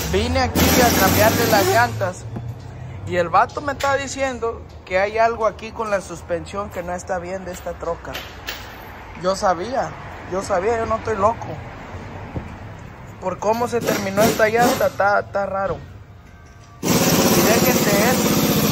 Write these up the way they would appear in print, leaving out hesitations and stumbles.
Vine aquí a cambiarle las llantas y el vato me está diciendo que hay algo aquí con la suspensión que no está bien de esta troca. Yo sabía, yo no estoy loco. Por cómo se terminó esta llanta, está raro. Y déjense esto.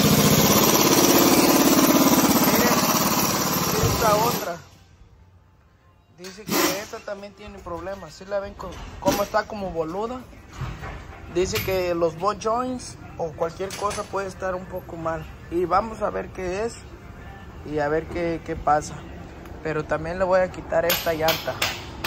Miren esta otra. Dice que esta también tiene problemas. ¿Sí la ven cómo está como boluda? Dice que los ball joints o cualquier cosa puede estar un poco mal. Y vamos a ver qué es y a ver qué pasa. Pero también le voy a quitar esta llanta.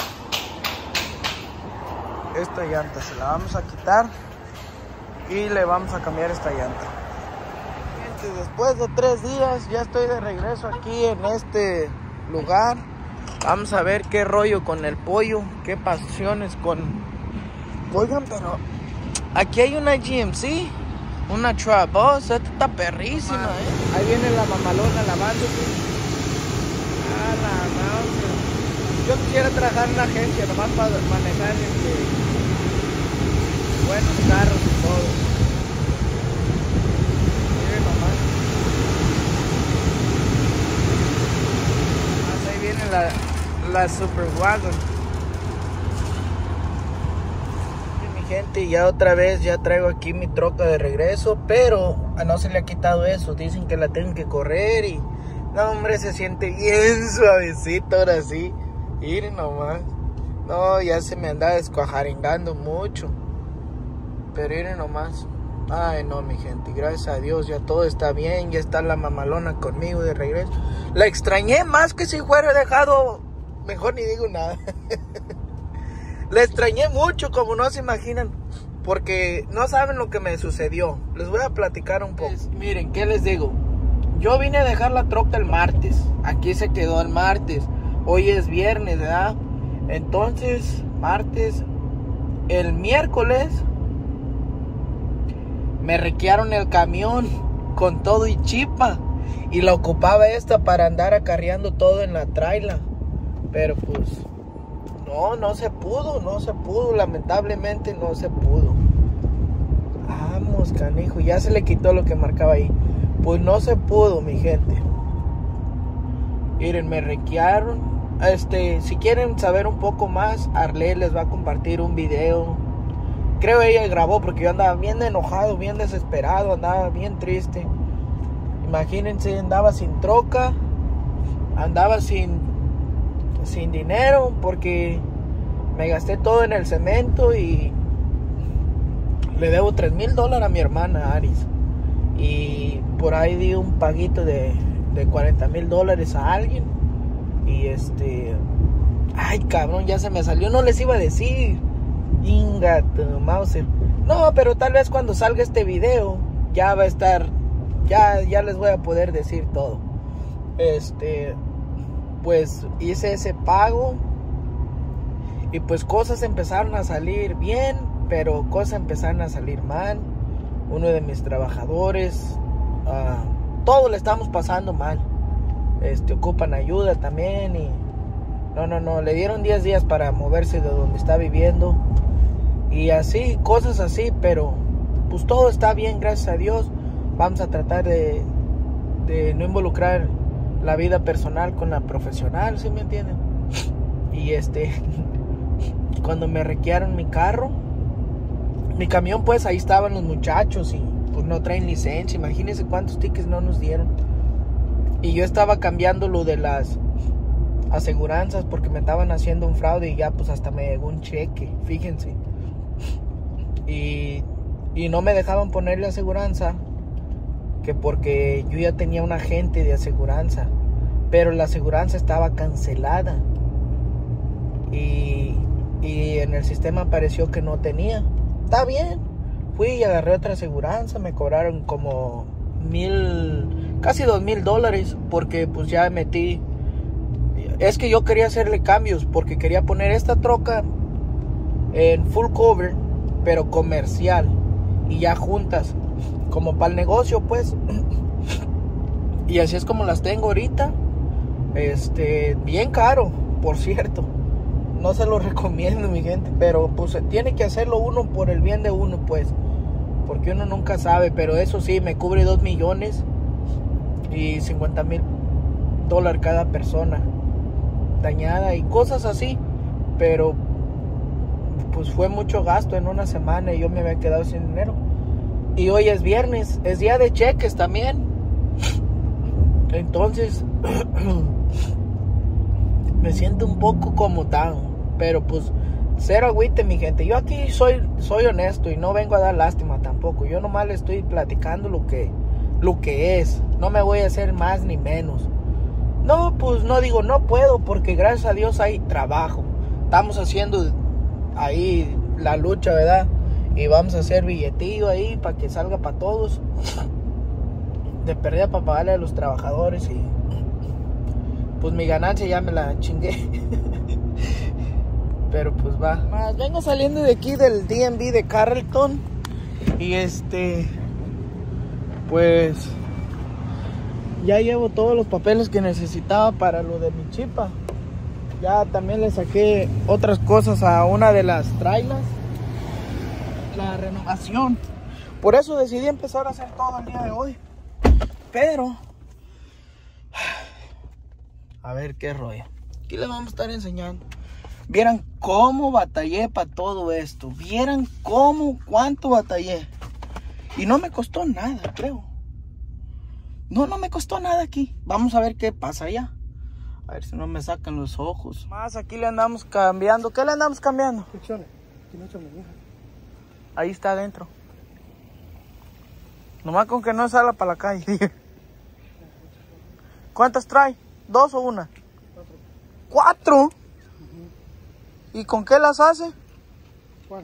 Esta llanta se la vamos a quitar y le vamos a cambiar esta llanta. Gente, después de 3 días ya estoy de regreso aquí en este lugar. Vamos a ver qué rollo con el pollo, qué pasiones con... Oigan, pero aquí hay una GMC, una Trap. Oh, esta está perrísima, Ahí viene la mamalona lavándose. Ah, la mouse. Yo quisiera trabajar en una agencia nomás para manejar buenos carros y todo. Miren nomás. Ahí viene la Super Wagon. Mi gente, ya otra vez ya traigo aquí mi troca de regreso, pero no se le ha quitado eso. Dicen que la tengo que correr y no, hombre, se siente bien suavecito ahora sí. Miren nomás. No, ya se me anda descuajaringando mucho. Pero miren nomás. Ay, no, mi gente, gracias a Dios ya todo está bien. Ya está la mamalona conmigo de regreso. La extrañé más que si fuera dejado. Mejor ni digo nada. La extrañé mucho, como no se imaginan. Porque no saben lo que me sucedió. Les voy a platicar un poco. Miren, ¿qué les digo? Yo vine a dejar la troca el martes. Aquí se quedó el martes. Hoy es viernes, ¿verdad? Entonces, martes. El miércoles me requearon el camión con todo y chipa. Y la ocupaba esta para andar acarreando todo en la traila. Pero pues no se pudo, lamentablemente no se pudo. Vamos, canijo, ya se le quitó lo que marcaba ahí. Pues no se pudo, mi gente. Miren, me requearon. Si quieren saber un poco más, Arley les va a compartir un video. Creo ella grabó porque yo andaba bien enojado, bien desesperado, andaba bien triste. Imagínense, andaba sin troca, andaba sin dinero porque me gasté todo en el cemento y le debo $3,000 a mi hermana Aris. Y por ahí di un paguito de $40,000 a alguien. Y ay, cabrón, ya se me salió, no les iba a decir. Ingato, Mauser. No, pero tal vez cuando salga este video ya va a estar, ya les voy a poder decir todo. Pues hice ese pago y pues cosas empezaron a salir bien, pero cosas empezaron a salir mal. Uno de mis trabajadores, todo le estamos pasando mal. Ocupan ayuda también y no, le dieron 10 días para moverse de donde está viviendo y así, cosas así, pero pues todo está bien, gracias a Dios. Vamos a tratar de no involucrar la vida personal con la profesional, ¿sí me entienden? Y cuando me requearon mi carro, mi camión, pues ahí estaban los muchachos y pues no traen licencia. Imagínense cuántos tickets no nos dieron. Y yo estaba cambiando lo de las aseguranzas porque me estaban haciendo un fraude y ya pues hasta me llegó un cheque, fíjense. Y no me dejaban ponerle aseguranza, que porque yo ya tenía un agente de aseguranza, pero la aseguranza estaba cancelada y en el sistema apareció que no tenía. Está bien, fui y agarré otra aseguranza, me cobraron como casi $2,000 porque pues ya metí. Es que yo quería hacerle cambios porque quería poner esta troca en full cover pero comercial y ya juntas como para el negocio, pues. Y así es como las tengo ahorita. Bien caro, por cierto. no se lo recomiendo, mi gente, pero pues tiene que hacerlo uno por el bien de uno, pues, porque uno nunca sabe. Pero eso sí, me cubre 2 millones y $50,000 cada persona dañada y cosas así. Pero pues fue mucho gasto en una semana y yo me había quedado sin dinero. Y hoy es viernes, es día de cheques también. Entonces me siento un poco como down. Pero pues cero agüite, mi gente. Yo aquí soy honesto y no vengo a dar lástima tampoco. Yo nomás le estoy platicando lo que es. No me voy a hacer más ni menos. No, pues no digo no puedo, porque gracias a Dios hay trabajo. Estamos haciendo ahí la lucha, ¿verdad? Y vamos a hacer billetillo ahí para que salga para todos. De pérdida para pagarle a los trabajadores. Y pues mi ganancia ya me la chingué. Pero pues va. Vengo saliendo de aquí del DMV de Carrollton. Y pues ya llevo todos los papeles que necesitaba para lo de mi chipa. Ya también le saqué otras cosas a una de las trailers. La renovación. Por eso decidí empezar a hacer todo el día de hoy. Pero a ver qué rollo. Aquí les vamos a estar enseñando. Vieran cómo batallé para todo esto. Vieran cuánto batallé. Y no me costó nada, creo. No me costó nada aquí. Vamos a ver qué pasa allá. A ver si no me sacan los ojos. Más aquí le andamos cambiando. ¿Qué le andamos cambiando? Ahí está adentro. Nomás con que no salga para la calle. ¿Cuántas trae? ¿2 o 1? 4. ¿Y con qué las hace? ¿Cuál?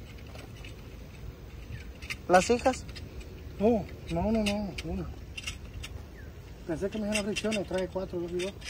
¿Las hijas? No, una. Pensé que me iban a fricciones, trae 4, 2 y 2.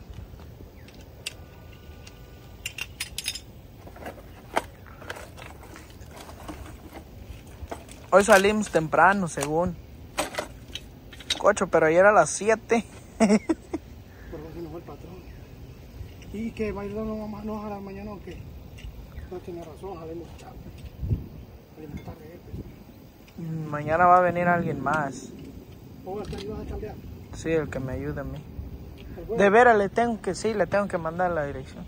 Hoy salimos temprano, según. Cocho, pero ayer a las 7. Por eso no fue el patrón. ¿Y que bailó no a la mañana o qué? No tiene razón, salimos chavos. Salimos tarde. Mañana va a venir alguien más. ¿O el que ayudas a cambiar? Sí, el que me ayuda a mí. De veras le tengo que mandar la dirección.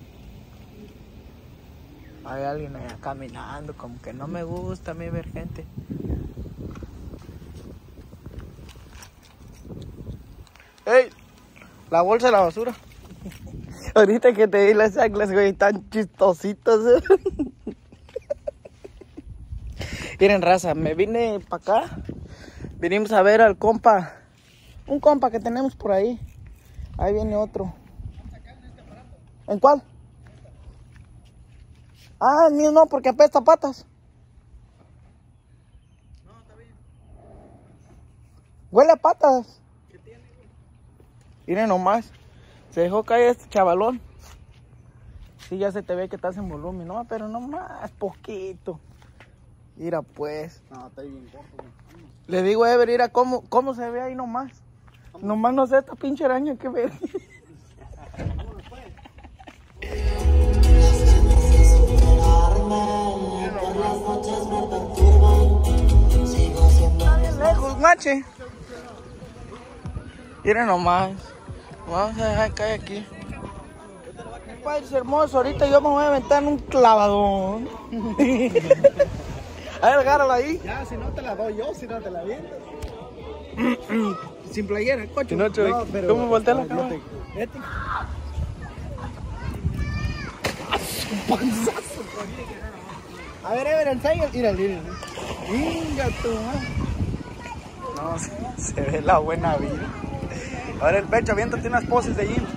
Hay alguien allá caminando, como que no me gusta a mí ver gente. ¡Ey! La bolsa de la basura. Ahorita que te di las chanclas, güey, tan chistositas. Miren, raza, me vine para acá. Vinimos a ver al compa. Un compa que tenemos por ahí. Ahí viene otro. ¿En cuál? Ah, el mío no, porque apesta patas. No, está bien. Huele a patas. ¿Qué tiene, güey? Miren nomás. Se dejó caer este chavalón. Sí, ya se te ve que estás en volumen, ¿no? Pero nomás, poquito. Mira pues. No, está bien corto, güey. Le digo a Ever, mira cómo se ve ahí nomás. Nomás no sé esta pinche araña que ve. Está bien lejos, mache. Miren nomás. Vamos a dejar caer aquí. Padre hermoso, ahorita yo me voy a aventar en un clavadón. A ver, agárralo ahí. Ya, si no te la doy yo, si no te la viento. Sin playera, coche. No, pero ¿Cómo voltea la cámara? Este. Un panzazo. A ver, Ever, enseña. Mira. Venga tú, no, se ve la buena vida. A ver el pecho, aviéntate unas poses de gym.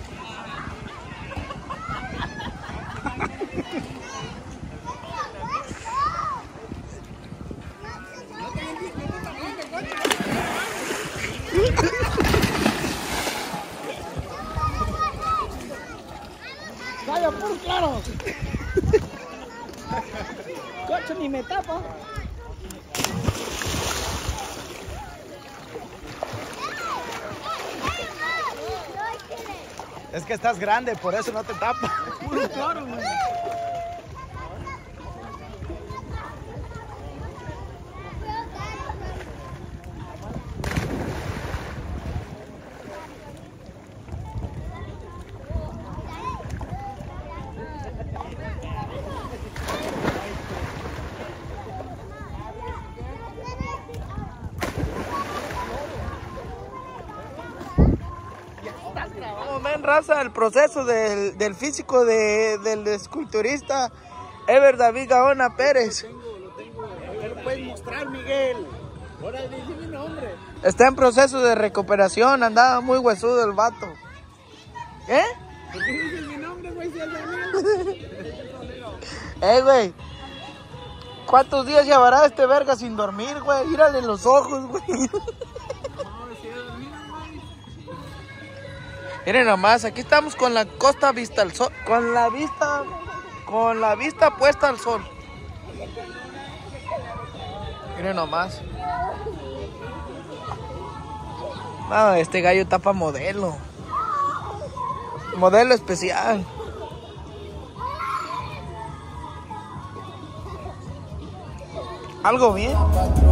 Vaya, por claro. Coche, ni me tapa. Es que estás grande, por eso no te tapa. un cloro, güey. Como ven, raza, el proceso del físico del esculturista Ever David Gaona Pérez. Lo tengo. ¿Me lo puedes mostrar, Miguel? Ahora dice mi nombre. Está en proceso de recuperación, andaba muy huesudo el vato. ¿Qué? ¿Por qué dices mi nombre, güey? Si es Daniel. Güey. ¿Cuántos días llevará este verga sin dormir, güey? Mírale los ojos, güey. Miren nomás, aquí estamos con la costa vista al sol, con la vista puesta al sol. Miren nomás. No, este gallo tapa modelo. Modelo especial. Algo bien.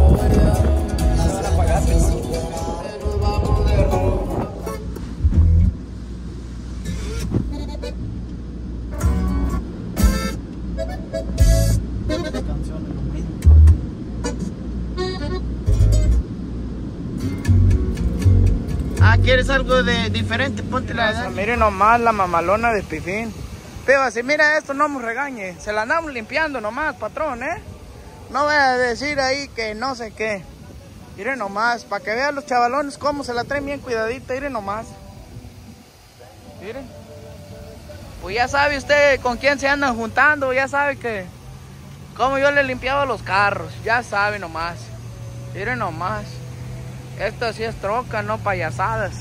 ¿Quieres algo de diferente? Ponte la edad. Miren nomás la mamalona de Pifín. Peba, si mira esto, no nos regañe. Se la andamos limpiando nomás, patrón, ¿eh? No voy a decir ahí que no sé qué. Miren nomás, para que vean los chavalones cómo se la traen bien cuidadita. Miren nomás. Miren. Pues ya sabe usted con quién se andan juntando. Ya sabe que... Como yo le limpiaba los carros. Ya sabe nomás. Miren nomás. Esto sí es troca, no payasadas.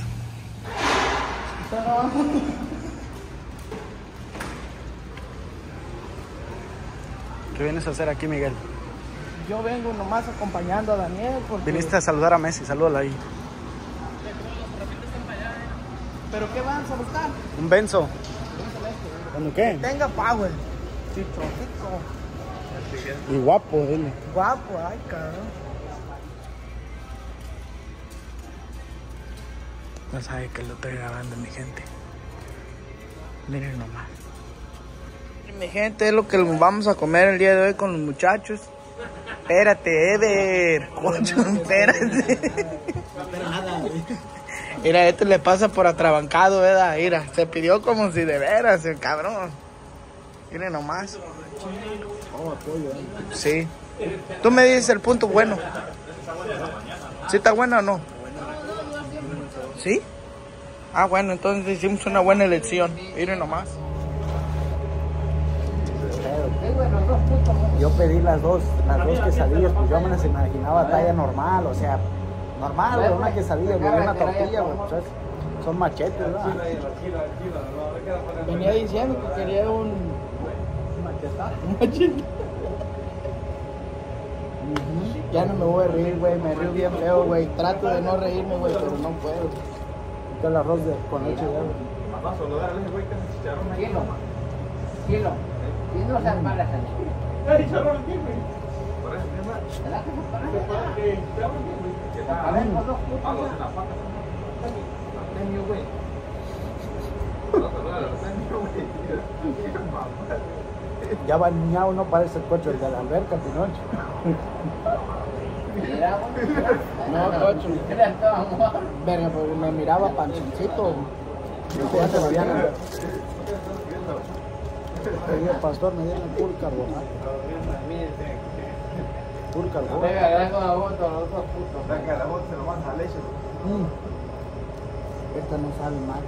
¿Qué vienes a hacer aquí, Miguel? Yo vengo nomás acompañando a Daniel porque... Viniste a saludar a Messi, salúdalo ahí. ¿Pero qué van a buscar? Un benzo. ¿Cuándo qué? Tenga power. Sí, Y guapo, dile. Guapo, ay, cabrón. No sabe que lo estoy grabando, mi gente. Miren nomás. Mi gente, es lo que vamos a comer el día de hoy con los muchachos. Espérate, Ever. Coño, espérate. Mira, esto le pasa por atrabancado, ¿verdad? Mira, se pidió como si de veras, el cabrón. Miren nomás. Sí. Tú me dices el punto bueno. ¿Sí está bueno o no? ¿Sí? Ah, bueno, entonces hicimos una buena elección. Miren nomás. Yo pedí las dos quesadillas, pues yo me las imaginaba talla normal, o sea, normal, güey, una quesadilla, güey, una tortilla, güey, pues son machetes, ¿verdad? Venía diciendo que quería un machete. Ya no me voy a reír, güey, me río bien feo, güey. Trato de no reírme, güey, pero no puedo. El arroz con leche, güey. Kilo. Y no sean malas, Ya bañado no parece el coche el de la alberca, Pinocho. No, cocho. Verga, porque me miraba panchoncito. Ya se lo habían... El pastor me dieron puro carbonato. Puro carbonato. Esta no sabe mal.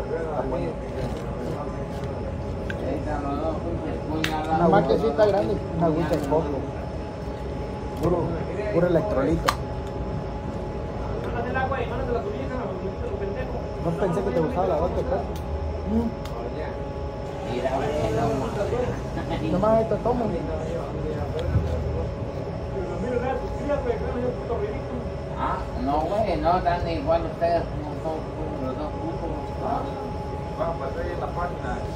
Una marquesita grande. Una agüita de coco. Puro electrolito. No pensé que te gustaba la gota de coco. Nomás esto tomo. Ah, no, güey, no dan igual ustedes, los dos grupos. Vamos a pasar ahí en la página.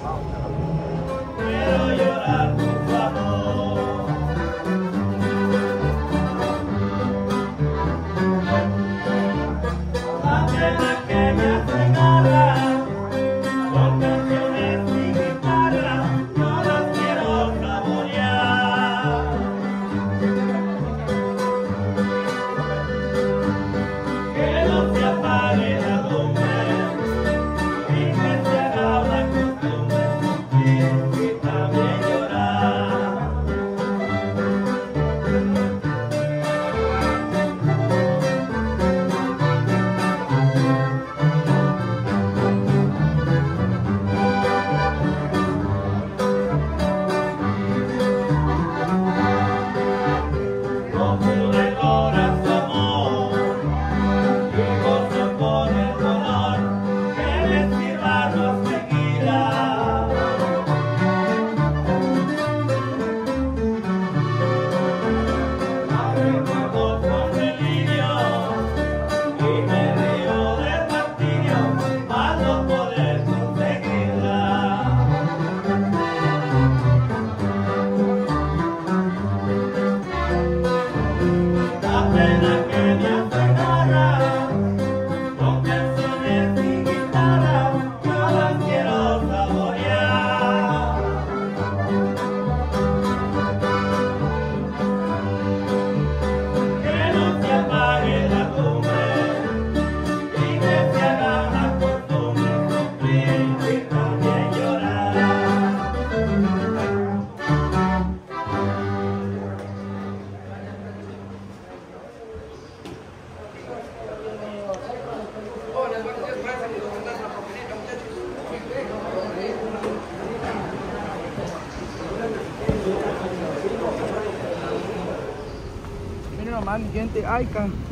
nomás, mi gente. Ay,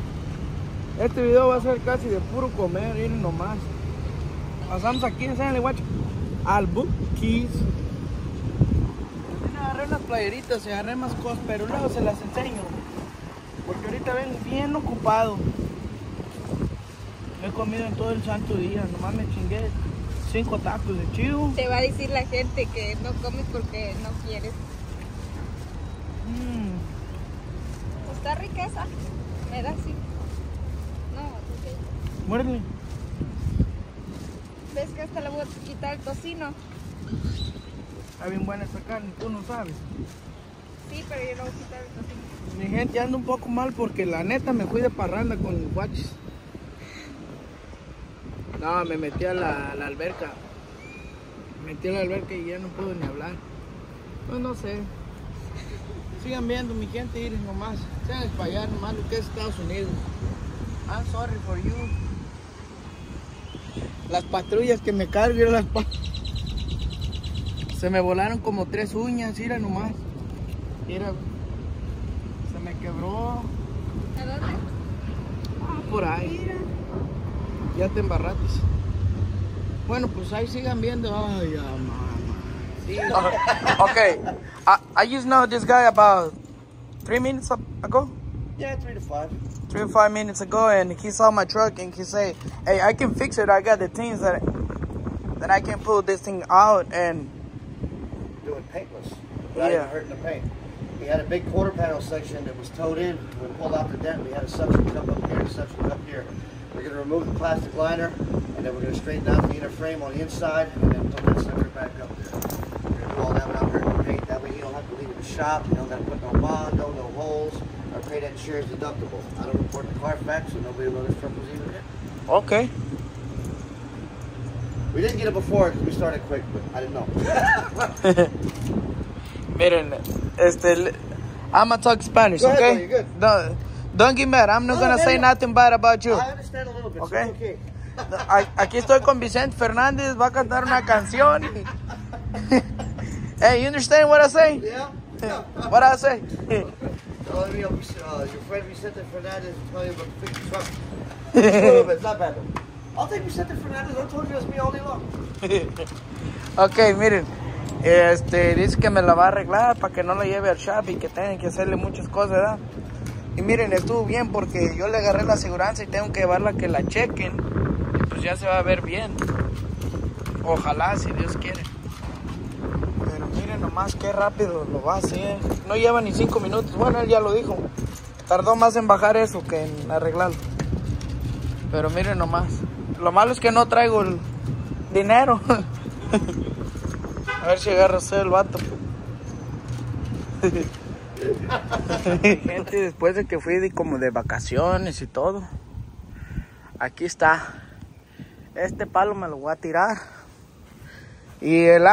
este video va a ser casi de puro comer, miren nomás. Pasamos aquí, enséñale, guacho, al Buc-ee's. Agarré unas playeritas y agarré más cosas, pero luego se las enseño, porque ahorita vengo bien ocupado. No he comido en todo el santo día, nomás me chingué 5 tacos de chivo. Te va a decir la gente que no comes porque no quieres. Está rica esa. Me da así. No, ok. Muérdele. ¿Ves que hasta le voy a quitar el tocino? Está bien buena esta carne, tú no sabes. Sí, pero yo no voy a quitar el tocino. Mi gente, anda un poco mal porque la neta me fui de parranda con los guachis. No, me metí a la alberca. Me metí a la alberca y ya no puedo ni hablar. Pues no sé. Sigan viendo, mi gente, miren nomás. Sean para allá nomás lo que es Estados Unidos. I'm sorry for you. Las patrullas que me cargan, se me volaron como 3 uñas, mira nomás. Mira, se me quebró. ¿A dónde? Por ahí. Mira. Ya te embarrates. Bueno, pues ahí sigan viendo. Ay, ya, mamá. Sí. Okay, I just know this guy about 3 minutes ago. Yeah, 3 to 5. 3 or 5 minutes ago, and he saw my truck and he said, "Hey, I can fix it. I got the things that I can pull this thing out and Do it paintless. Not even hurting the paint. He had a big quarter panel section that was towed in. We pulled out the dent. We had a suction cup up here, a suction cup here. We're going to remove the plastic liner, and then we're going to straighten out the inner frame on the inside, and then put that sucker back up there. We're going to do all that without hurting the paint. That way you don't have to leave it in the shop. You don't got to put no Bondo, no holes. Our paint and insurance deductible. I don't report the Carfax, so nobody will know this truck was even hit. okay." We didn't get it before because we started quick, but I didn't know. Miren, I'm gonna talk Spanish, Go ahead, okay? buddy, you're good. Don't get mad. I'm not gonna say nothing bad about you. I understand a little bit, Okay. so it's okay. Aquí estoy con Vicente Fernández, va a cantar una canción. Hey, you understand what I say? Yeah? What I say? Tell me, your friend Vicente Fernandez will tell you about the big truck. A little bit, it's not bad though. I'll take Vicente Fernandez. I told you it's me all day long. Ok, miren, dice que me la va a arreglar para que no la lleve al shop y que tienen que hacerle muchas cosas, ¿verdad? Y miren, estuvo bien porque yo le agarré la aseguranza y tengo que llevarla a que la chequen y pues ya se va a ver bien. Ojalá, si Dios quiere. Miren nomás qué rápido lo va a hacer. No lleva ni 5 minutos. Bueno, él ya lo dijo. Tardó más en bajar eso que en arreglarlo. Pero miren nomás. Lo malo es que no traigo el dinero. A ver si agarra el vato. Gente, después de que fui como de vacaciones y todo, aquí está. Este palo me lo voy a tirar. Y el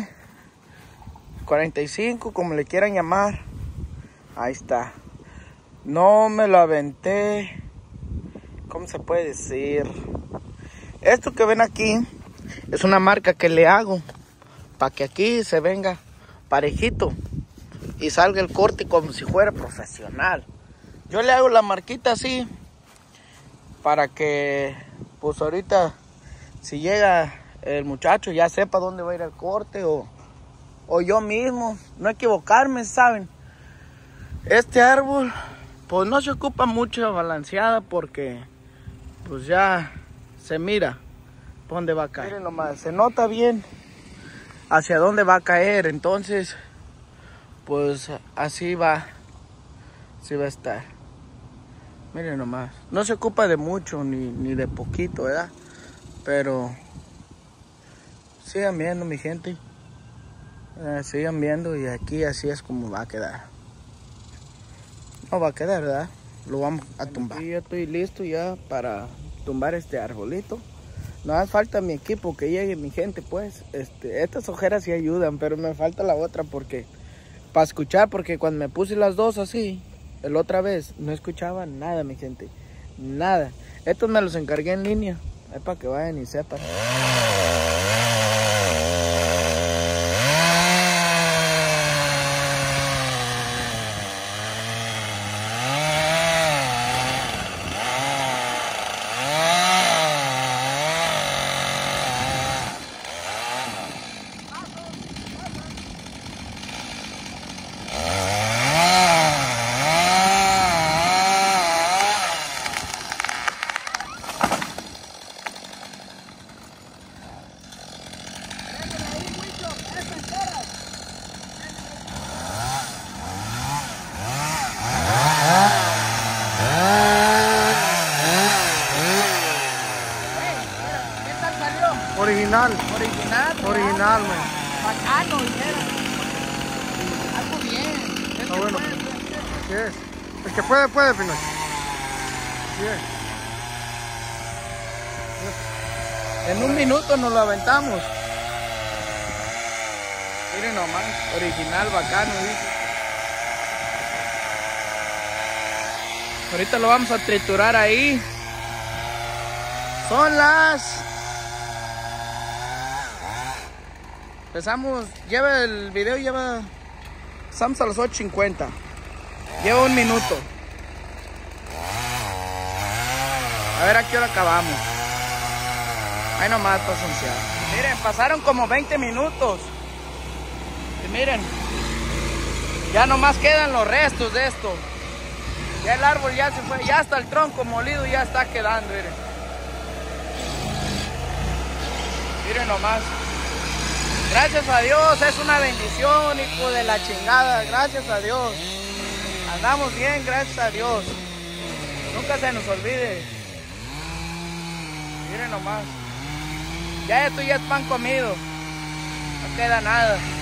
H45, como le quieran llamar, ahí está. No me lo aventé. ¿Cómo se puede decir? Esto que ven aquí es una marca que le hago para que aquí se venga parejito y salga el corte como si fuera profesional. Yo le hago la marquita así para que pues ahorita si llega el muchacho ya sepa dónde va a ir el corte o yo mismo no equivocarme, ¿saben? Este árbol pues no se ocupa mucha balanceada porque pues ya se mira por dónde va a caer. Miren nomás, se nota bien hacia dónde va a caer, entonces pues así va a estar. Miren nomás, no se ocupa de mucho ni de poquito, ¿verdad? Pero sigan viendo, mi gente, sigan viendo y aquí así es como va a quedar. No va a quedar, ¿verdad? Lo vamos a tumbar. Aquí ya estoy listo ya para tumbar este arbolito. No hace falta mi equipo que llegue, mi gente, pues. Estas ojeras sí ayudan, pero me falta la otra porque para escuchar, porque cuando me puse las dos así, la otra vez, no escuchaba nada, mi gente. Nada. Estos me los encargué en línea. Es para que vayan y sepan. Original, man. Bacano, dijera. Algo bien. Está bueno. Así es. El que puede, Pinocho. Así es. En un minuto nos lo aventamos. Miren nomás, original, bacano, ¿viste? Ahorita lo vamos a triturar ahí. Son las... Empezamos, el video lleva... Estamos a las 8:50. Lleva 1 minuto. A ver a qué hora acabamos. Ahí nomás para sonciar. Miren, pasaron como 20 minutos. Y miren, ya nomás quedan los restos de esto. Ya el árbol ya se fue, ya hasta el tronco molido ya está quedando, miren. Miren nomás. Gracias a Dios, es una bendición, hijo de la chingada. Gracias a Dios. Andamos bien, gracias a Dios. Nunca se nos olvide. Miren nomás. Ya esto ya es pan comido. No queda nada.